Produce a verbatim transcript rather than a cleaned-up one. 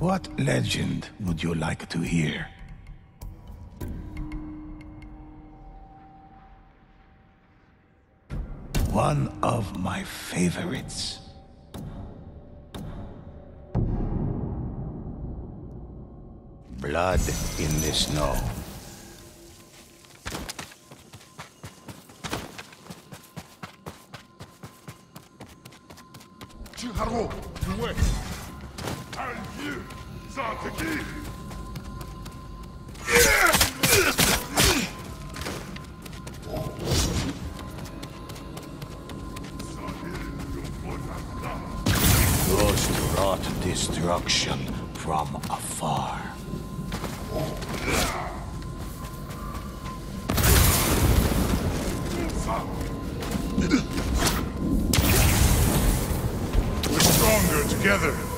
What legend would you like to hear? One of my favorites. Blood in the snow. Чихаро, дуэ. Альги, затаки. Ghost wrought destruction from afar. We're stronger together.